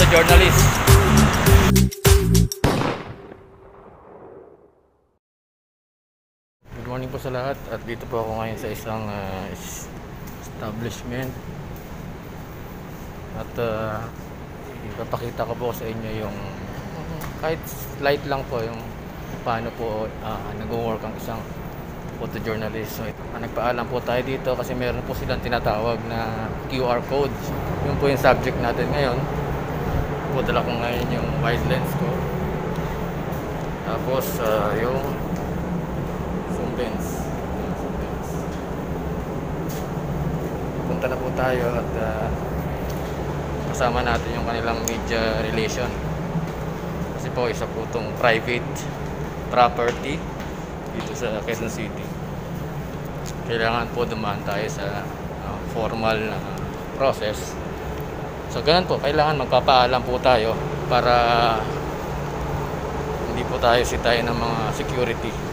photojournalist. Good morning po sa lahat, at dito po ako ngayon sa isang establishment, at ipapakita ko po sa inyo yung kahit slight lang po yung paano po nag-work ang isang photojournalist. So, nagpaalam po tayo dito kasi meron po silang tinatawag na QR code. Yun po yung subject natin ngayon. Dala ko ngayon yung wide lens ko, tapos yung zoom lens. Punta na po tayo at kasama natin yung kanilang media relation, kasi po isa po itong private property dito sa Quezon City. Kailangan po dumaan tayo sa formal na process. So ganun po, kailangan magpapaalam po tayo para hindi po tayo sitayin ng mga security.